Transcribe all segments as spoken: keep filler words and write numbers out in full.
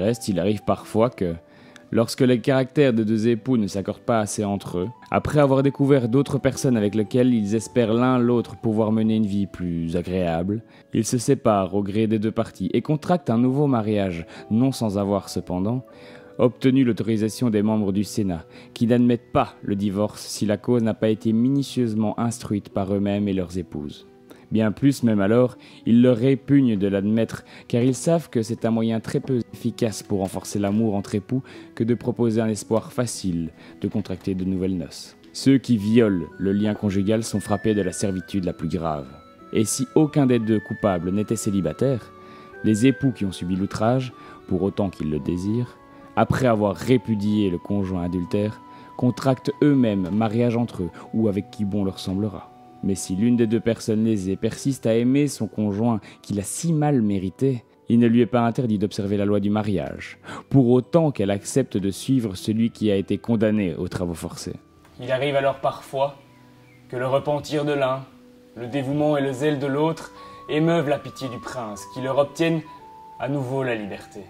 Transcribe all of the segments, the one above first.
reste, il arrive parfois que, lorsque les caractères des deux époux ne s'accordent pas assez entre eux, après avoir découvert d'autres personnes avec lesquelles ils espèrent l'un l'autre pouvoir mener une vie plus agréable, ils se séparent au gré des deux parties et contractent un nouveau mariage, non sans avoir cependant obtenu l'autorisation des membres du Sénat, qui n'admettent pas le divorce si la cause n'a pas été minutieusement instruite par eux-mêmes et leurs épouses. Bien plus, même alors, ils leur répugnent de l'admettre, car ils savent que c'est un moyen très peu efficace pour renforcer l'amour entre époux que de proposer un espoir facile de contracter de nouvelles noces. Ceux qui violent le lien conjugal sont frappés de la servitude la plus grave. Et si aucun des deux coupables n'était célibataire, les époux qui ont subi l'outrage, pour autant qu'ils le désirent, après avoir répudié le conjoint adultère, contractent eux-mêmes mariage entre eux ou avec qui bon leur semblera. Mais si l'une des deux personnes lésées persiste à aimer son conjoint qu'il a si mal mérité, il ne lui est pas interdit d'observer la loi du mariage, pour autant qu'elle accepte de suivre celui qui a été condamné aux travaux forcés. Il arrive alors parfois que le repentir de l'un, le dévouement et le zèle de l'autre émeuvent la pitié du prince, qui leur obtienne à nouveau la liberté.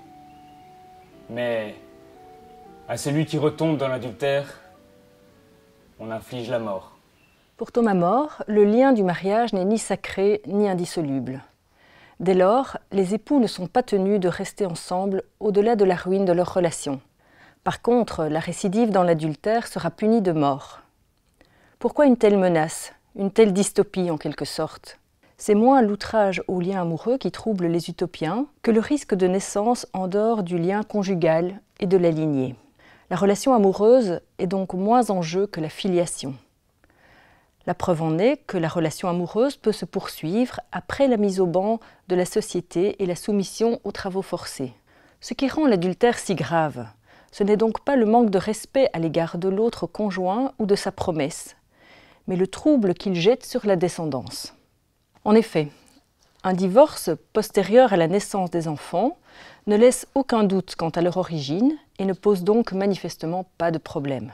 Mais à celui qui retombe dans l'adultère, on inflige la mort. Pour Thomas More, le lien du mariage n'est ni sacré ni indissoluble. Dès lors, les époux ne sont pas tenus de rester ensemble au-delà de la ruine de leur relation. Par contre, la récidive dans l'adultère sera punie de mort. Pourquoi une telle menace, une telle dystopie en quelque sorte ? C'est moins l'outrage au lien amoureux qui trouble les utopiens que le risque de naissance en dehors du lien conjugal et de la lignée. La relation amoureuse est donc moins en jeu que la filiation. La preuve en est que la relation amoureuse peut se poursuivre après la mise au ban de la société et la soumission aux travaux forcés. Ce qui rend l'adultère si grave, ce n'est donc pas le manque de respect à l'égard de l'autre conjoint ou de sa promesse, mais le trouble qu'il jette sur la descendance. En effet, un divorce postérieur à la naissance des enfants ne laisse aucun doute quant à leur origine et ne pose donc manifestement pas de problème.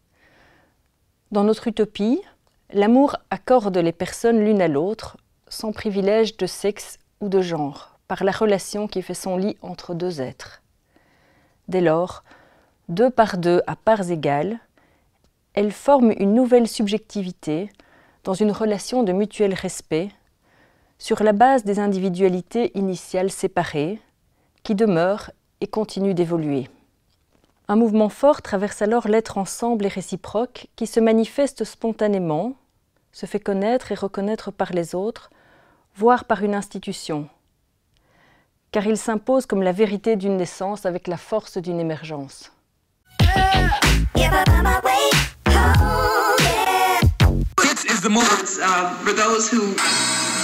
Dans notre utopie, l'amour accorde les personnes l'une à l'autre, sans privilège de sexe ou de genre, par la relation qui fait son lit entre deux êtres. Dès lors, deux par deux à parts égales, elles forment une nouvelle subjectivité dans une relation de mutuel respect, sur la base des individualités initiales séparées, qui demeurent et continuent d'évoluer. Un mouvement fort traverse alors l'être ensemble et réciproque qui se manifeste spontanément, se fait connaître et reconnaître par les autres, voire par une institution, car il s'impose comme la vérité d'une naissance avec la force d'une émergence. This is the moment uh, for those who